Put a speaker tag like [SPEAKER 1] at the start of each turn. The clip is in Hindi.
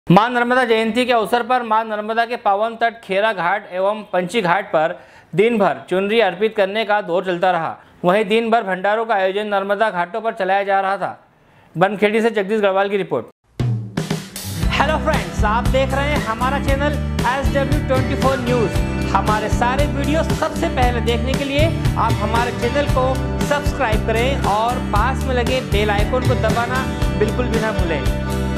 [SPEAKER 1] मां नर्मदा जयंती के अवसर पर मां नर्मदा के पावन तट खेरा घाट एवं पंची घाट पर दिन भर चुनरी अर्पित करने का दौर चलता रहा। वहीं दिन भर भंडारों का आयोजन नर्मदा घाटों पर चलाया जा रहा था। बनखेड़ी से जगदीश गढ़वाल की रिपोर्ट। हेलो फ्रेंड्स, आप देख रहे हैं हमारा चैनल SW24 न्यूज़। हमारे सारे वीडियो सबसे पहले देखने के लिए आप हमारे चैनल को सब्सक्राइब करें और पास में लगे बेल आइकन को दबाना बिल्कुल भी ना भूलें।